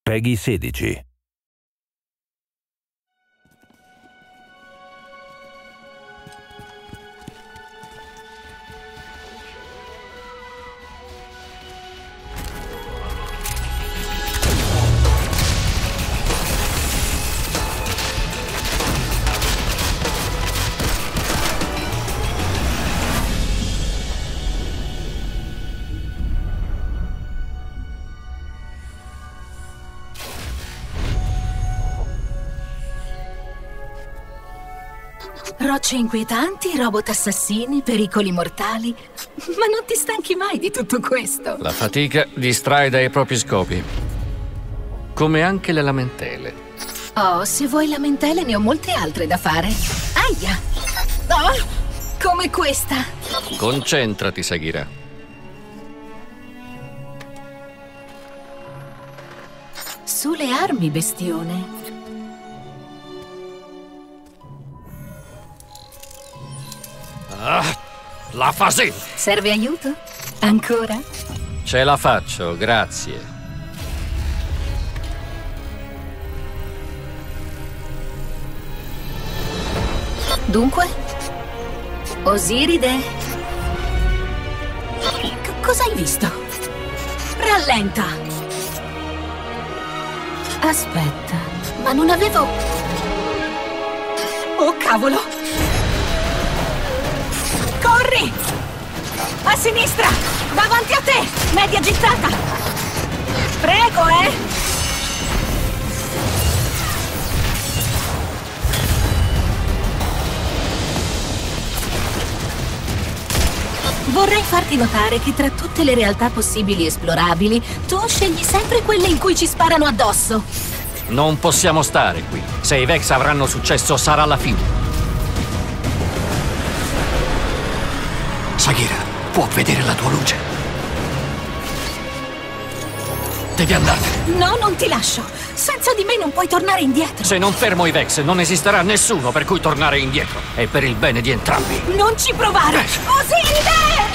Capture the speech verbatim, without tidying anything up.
PEGI sedici. Rocce inquietanti, robot assassini, pericoli mortali. Ma non ti stanchi mai di tutto questo? La fatica distrae dai propri scopi. Come anche le lamentele. Oh, se vuoi lamentele ne ho molte altre da fare. Aia! Oh, come questa. Concentrati, Sagira. Sulle armi, bestione. Ah, la Fasil! Serve aiuto? Ancora? Ce la faccio, grazie. Dunque? Osiride? C- cosa hai visto? Rallenta! Aspetta, ma non avevo... Oh, cavolo! Corri! A sinistra! Davanti a te! Media gittata! Prego, eh! Vorrei farti notare che tra tutte le realtà possibili esplorabili, tu scegli sempre quelle in cui ci sparano addosso. Non possiamo stare qui. Se i Vex avranno successo, sarà la fine. Sagira, può vedere la tua luce. Devi andartene. No, non ti lascio. Senza di me non puoi tornare indietro. Se non fermo i Vex, non esisterà nessuno per cui tornare indietro. È per il bene di entrambi. Non ci provare! Osiride!